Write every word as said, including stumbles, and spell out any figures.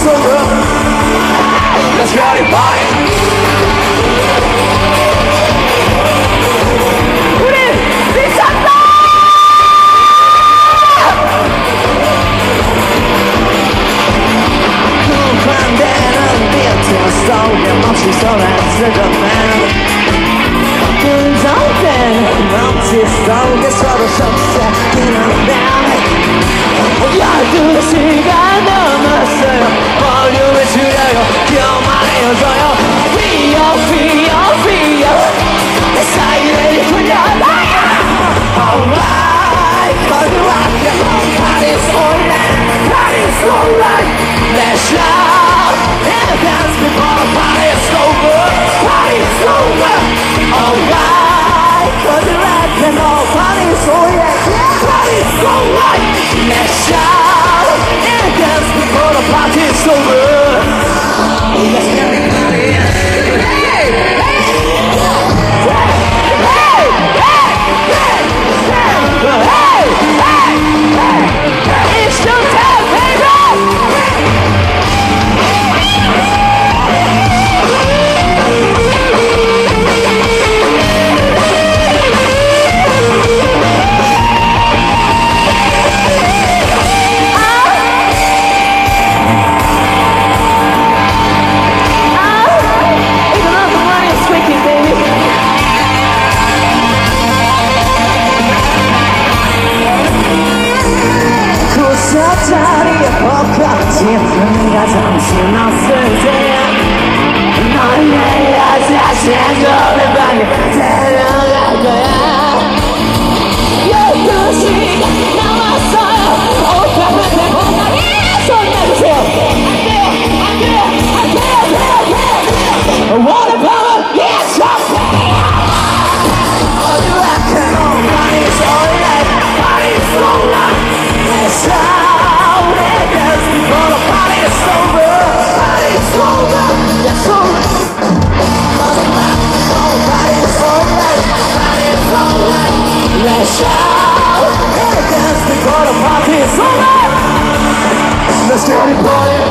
over. Let's get it party. 우리 미쳤다. 쿵쾅대는 비트 속에 멈춘 소란 슬퍼만 긴장된 멈치 속에 서로 속삭이는 밤 열두 시간 넘었어요. 볼륨을 줄여요. 기억만 해줘요. 피어 피어 피어 내 사이를 돌려놔요. Alright, cause you rock your whole body's alright, body's alright. Let's shout and dance before the party's over, party's over. Alright, cause you rock your whole body's alright, body's alright. Let's shout and dance before the party's over. Let's get it party. Hey, hey, hey, hey, hey, hey, it's showtime, baby. 자리에 벅같이 내가 정신없을 때 넌 내 여자신 노래방에 데려갈 거야. 열두 시간 남았어요. 오빠한테 건강히 손 내주세요. 안 돼요, 안 돼요, 안 돼요, 안 돼요, 안 돼요. I wanna power, yes, okay. All you rock and roll, body's alright, body's alright. Let's go. Before the party is over, party is over, yes over. Party is alright, party is alright. Let's shout and dance before the party is over. Let's get it party.